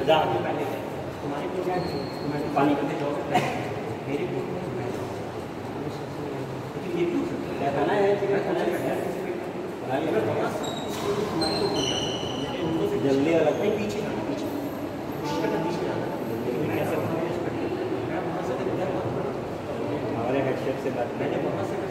जा आगे पहले तुम्हारे को क्या पानी करते जाओ मेरे को लेकिन ये क्यों खाना है खाना है जल्दी अलग नहीं पीछे जाना पीछे जाना हमारे हेडसेट से बात मैंने वहाँ से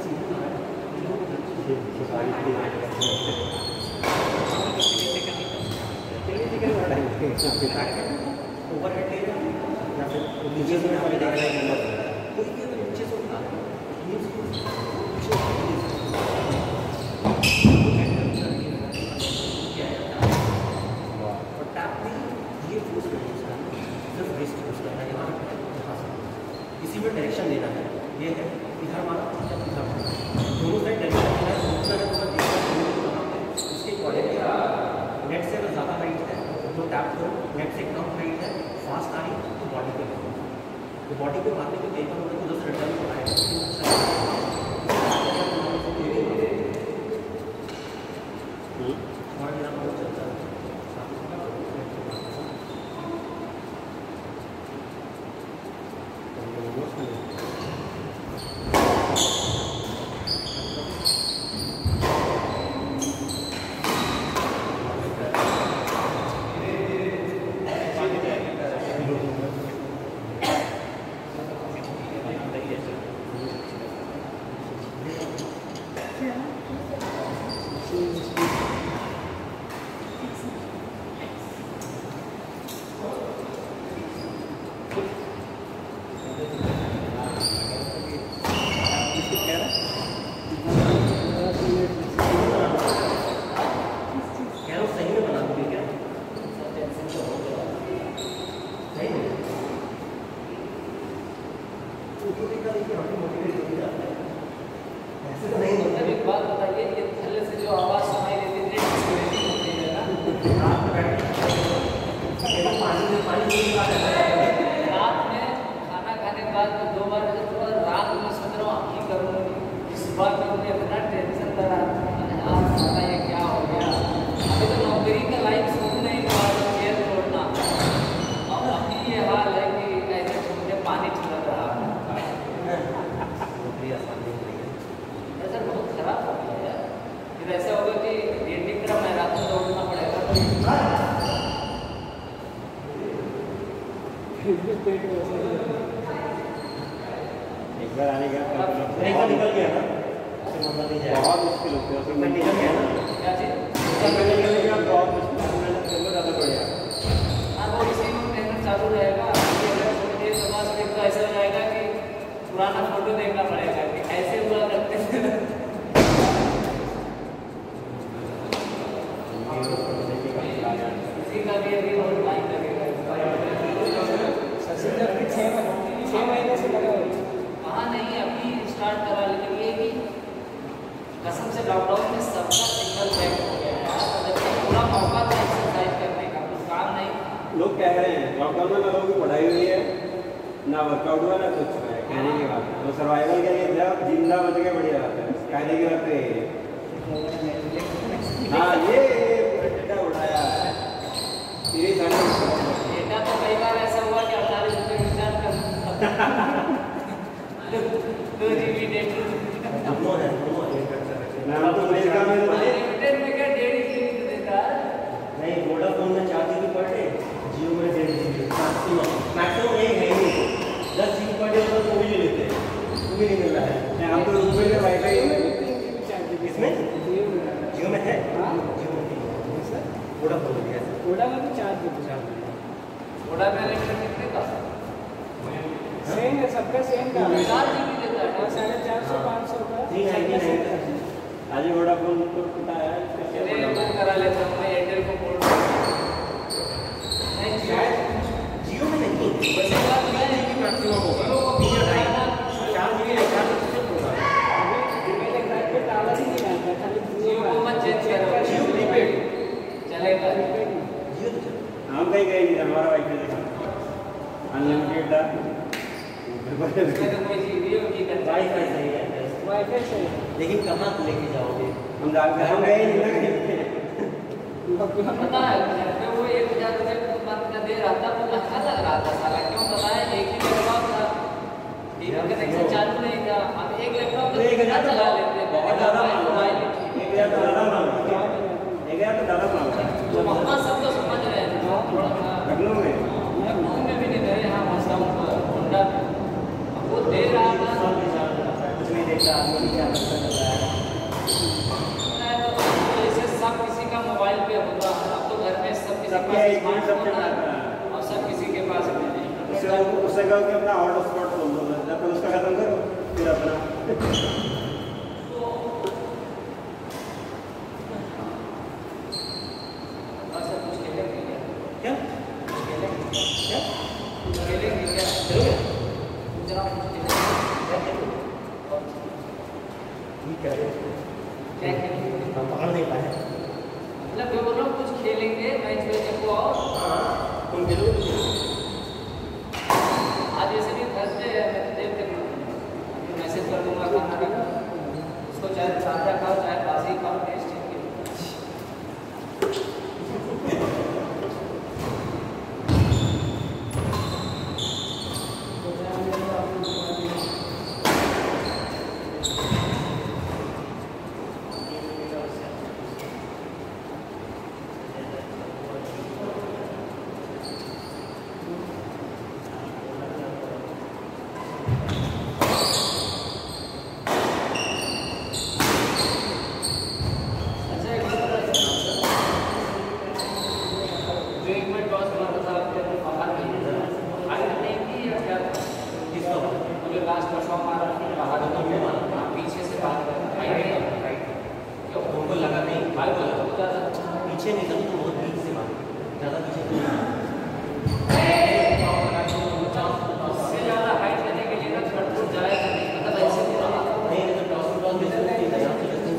ओवरहेड ले रहे हैं या फिर नीचे से हमें देख रहे हैं कोई भी अगर नीचे से उठा और टैप में ये फोर्स करना सिर्फ रिस्ट यूज करना है यहाँ किसी में डायरेक्शन देना है ये है इधर मारा इधर दोनों साइड डायरेक्शन देना है उसके अकॉर्डिंग नेट से अगर ज़्यादा हाइट है तो टैप करो नेट से कम हाइट है फास्ट आ रही तो बॉडी पे करो तो बॉडी पे मारने के पेपर होने को जैसे रिटर्न को आएगा और मेरा बहुत चलता है एक बार आने का निकल गया ना बहुत मुश्किल होती है उसमें निकल गया ना क्या चीज़ निकल गया बहुत मुश्किल ज़्यादा बढ़िया हाँ वो इसी में ट्रेनर चालू रहेगा समाज में तो ऐसा हो जाएगा कि पुराना फोटो देखना पड़ेगा कि ऐसे हुआ करते थे इसी का भी अभी बहुत टाइम लगेगा 6 महीने से लगा हाँ नहीं अभी स्टार्ट करा लेकिन ये कि कसम से लॉकडाउन में सबका सिग्नल बैक हो गया है जबकि पूरा मौका था एक्सरसाइज करने का कुछ काम नहीं लोग कह रहे हैं लॉकडाउन में लोगों की पढ़ाई हुई है ना वर्कआउट हुआ ना कुछ हुआ है कहने की बात तो सर्वाइवल के लिए जब जिंदा बच के बढ़िया बात है कहने की बात है हाँ ये डेटा उठाया है डेटा तो कई बार ऐसा हुआ कि 48 रुपये रिचार्ज कर दो जीबी डेटा नाम तो अमेरिका में लिमिटेड में क्या 1.5 GB देता है नहीं वोडाफोन में 4 GB पर डे जियो में 1.5 GB मैक्सिमम यही है 10 GB पर डे तो वो भी नहीं लेते वो भी नहीं मिल रहा है हम तो रुपये में वाईफाई इसमें जियो में है वोडाफोन में कैसे वोडा में 4 GB वोडा में लिमिटेड कितने का सेम है सबका सेम का 4 GB देता है 450 500 का 399 आज वोडाफोन को बताया चलिए बुक करा लेता हूँ मैं एयरटेल को बोल नहीं जियो में नहीं वैसे बात मैं नहीं कि मैक्सिमम होगा 4 GB रिचार्ज होगा मेरे घर पे टावर ही नहीं आता खाली जियो को मत चेंज करो जियो प्रीपेड चलेगा हम कहीं गए नहीं हमारा वाईफाई देखा अनलिमिटेड था उसमें तो कोई जीबी की वाईफाई सही है वाईफाई सही लेकिन कहाँ लेके जाओगे हम जानते हम गए नहीं ना पता है घर पे वो 1000 रुपये मंथ का दे रहा था वो महंगा लग रहा था साला, क्यों बताया? एक ही लैपटॉप था, टीवी कनेक्शन चालू नहीं था। अब एक लैपटॉप तो कितना चला लेते हैं, बहुत ज़्यादा मोबाइल एक हज़ार तो ज़्यादा मांग तो मोहम्मद सब तो समझ रहे हैं थोड़ा सा लखनऊ में भी नहीं रहे। हाँ मसला होंडा वो दे रहा था कुछ नहीं देखता आदमी क्या करता चल रहा है। जैसे सब किसी का मोबाइल पे होता है, अब तो घर में सब किसी के पास स्मार्टफोन है और सब किसी के पास उससे कहो कि अपना हॉट स्पॉट खोल दो, जब तक उसका खत्म करो फिर अपना पकड़ नहीं पाए मतलब वो लोग कुछ खेलेंगे मैच वैच को और तुम खेलोगे आज ऐसे भी थर्सडे है, मैं देर तक मैसेज कर दूंगा खाना का, उसको चाहे सादा खाओ चाहे बासी खाओ, टेस्ट है। पीछे नहीं तो बहुत बीच से मार ज़्यादा पीछे तो उससे ज़्यादा हाइट लेने के लिए ना छटपुट जाएगा नहीं, मतलब ऐसे नहीं तो टॉस टॉस में हाइट हाइट नहीं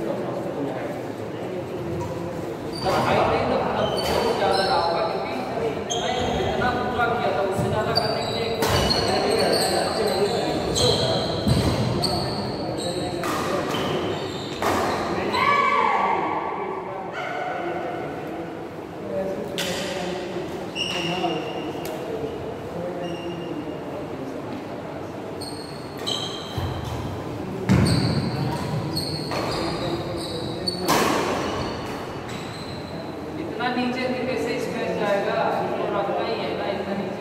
तो मतलब बहुत ज़्यादा रहा होगा, क्योंकि मैं इतना पूरा किया था, उससे ज़्यादा करने के लिए नीचे भी कैसे स्पेस जाएगा, तो रखना ही है ना इतना नीचे।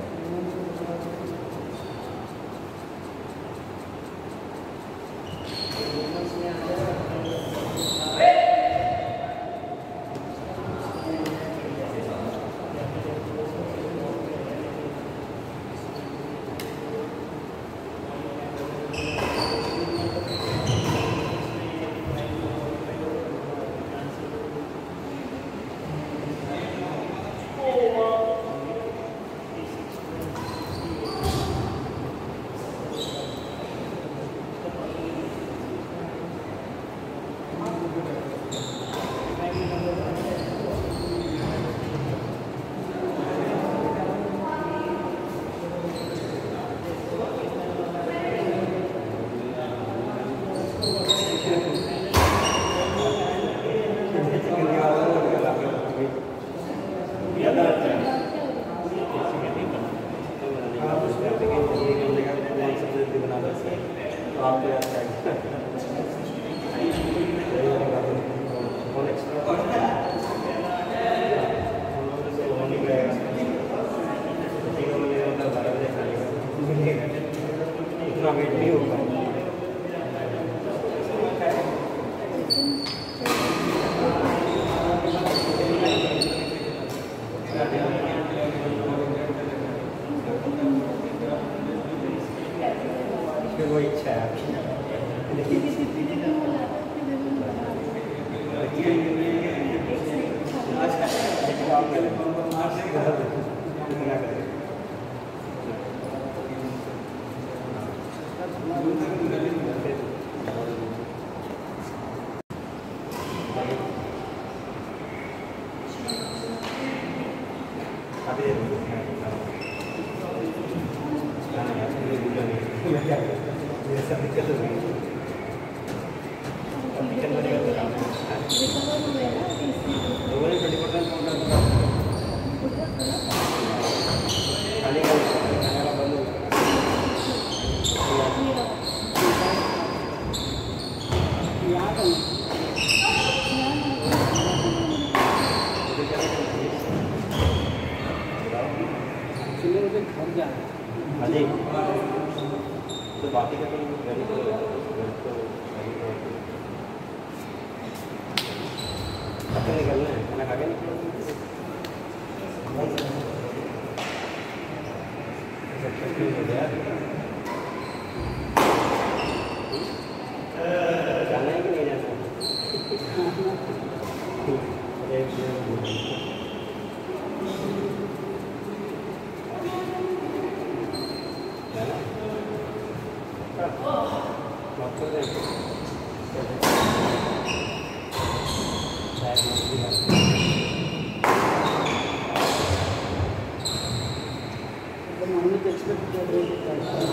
इतना वेट नहीं होगा। वो इच्छा है आपकी। खाने का बंद हो यहाँ का चलिए मुझे घर जाना है। अरे तो बाकी का तो निकलना है, खाना खा के निकलना जाना है कि नहीं जाना? मम्मी तो एक्सपेक्ट कर रही है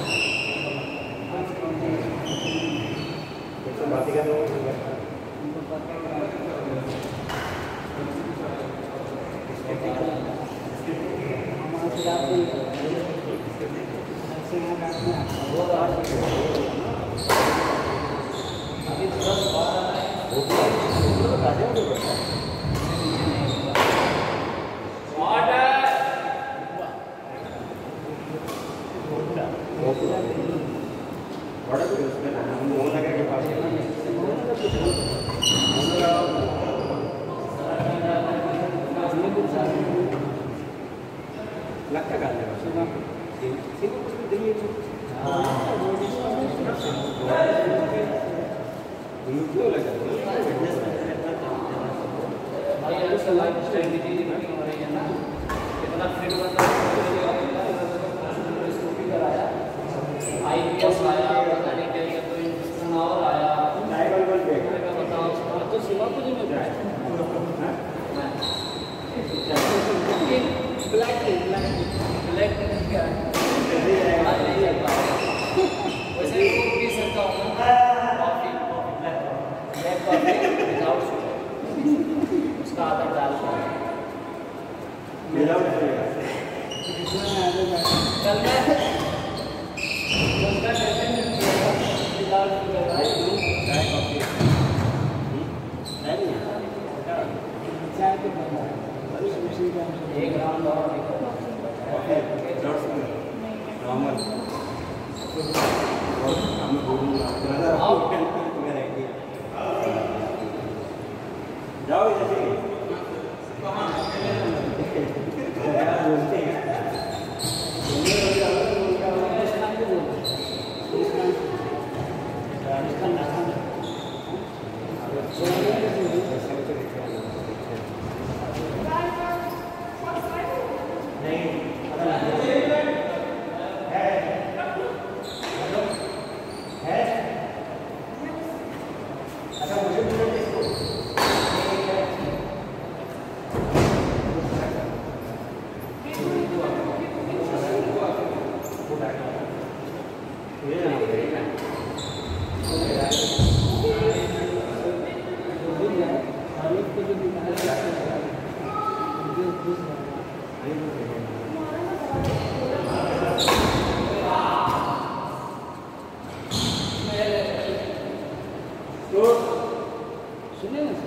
बाकी का उनको पता हमारे से आप ऐसे यहाँ बैठ में अभी 10 बार आ रहा है लगता लाइफ स्टाइल की चीज़ हो रही है ना, इतना फिट बंदा स्कूटी कराया, IPS आया, पता नहीं क्या कोई इंस्ट्रक्शन और आया, बताओ तो सिवा कुछ नहीं होता है। ब्लैक क्या है? वैसे ही वो पी सकता हूँ coffee, black coffee without sugar, उसका आदत डालता है। कल मैं उसका कैसे विदाउट शुगर चाय कॉफी चाय तो बना है एक राउंड और नॉर्मल जाओ जैसे सुनिए ना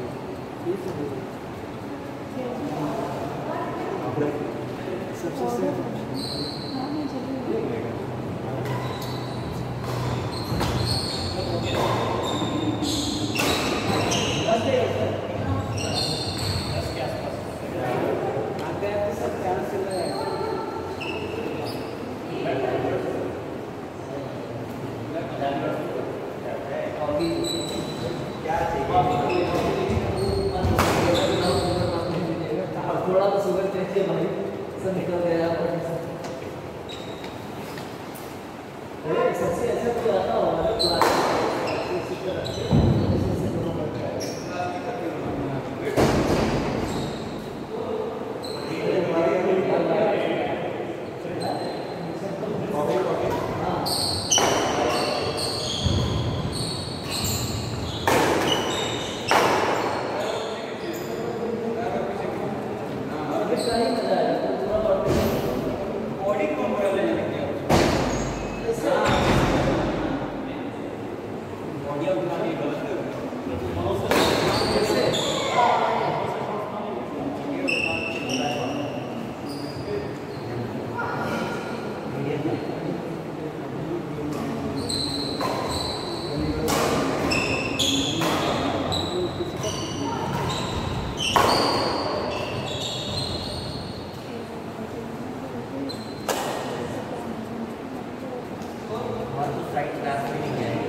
सर सबसे आते आते सब चांस चल रहा है थोड़ा तो शुगर चाहिए भाई, सब निकल गया। अरे सबसे अच्छा तो आता होगा और तो साइड क्लास में नहीं है